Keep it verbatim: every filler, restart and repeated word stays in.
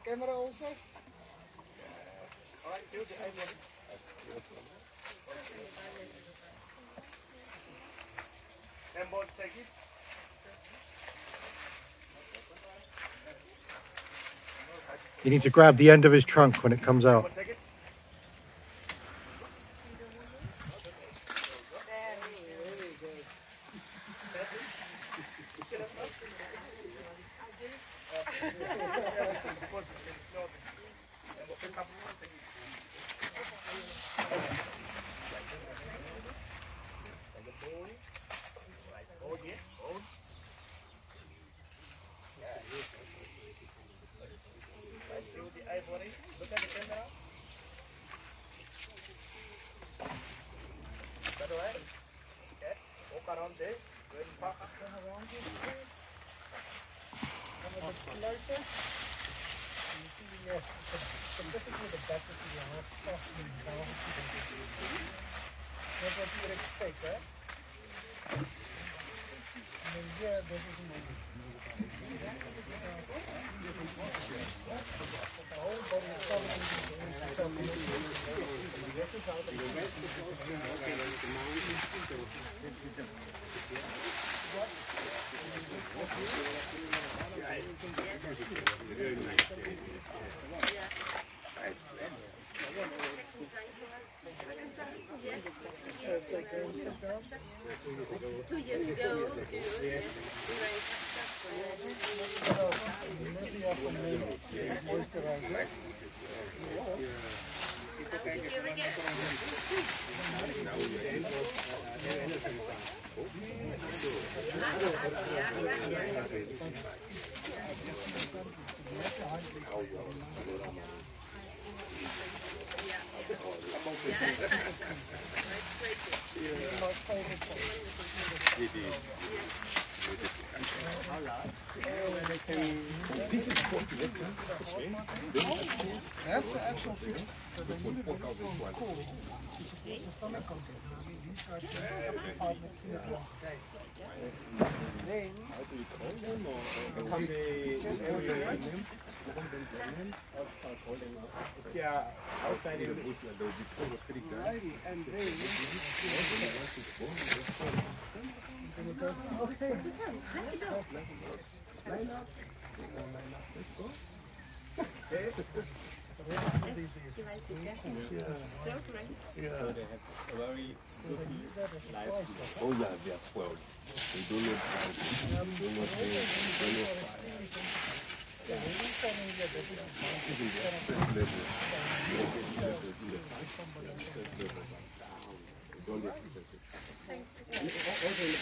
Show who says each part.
Speaker 1: camera also?
Speaker 2: Alright, do the ivory. Ten board take it.
Speaker 3: You need to grab the end of his trunk when it comes out.
Speaker 2: Take it. Look at the camera. Is that alright? Okay. Walk around there. Go and park up around you. Come a bit closer. You see your, specifically the back of your heart softening down to the that's what you would expect, right? And then here, this is my the whole body is covered in this is how the
Speaker 4: Two years ago,
Speaker 1: moisturizer. This is forty liters. That's the actual six. So they need it very cool. The stomach contents. These are up to five kilograms. Then
Speaker 5: Yeah, outside in the bush,
Speaker 1: righty, and then okay. Line up. Let's go. Okay.
Speaker 4: so great.
Speaker 5: Yeah. So they have a very good life. Oh yeah, they are spoiled. They don't know how to do not pay, they don't know fire.
Speaker 1: Yeah, we will come in here, this is
Speaker 5: Even the first level, you don't get level in the first level down. You don't get to